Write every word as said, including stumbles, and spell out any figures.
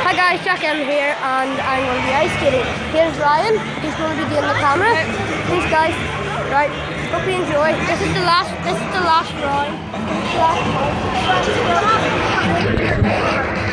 Hi guys, Jack M here, and I'm going to be ice skating. Here's Ryan, he's going to be doing the camera. Thanks guys. Right, hope you enjoy. This is the last, this is the last ride. This is the last ride.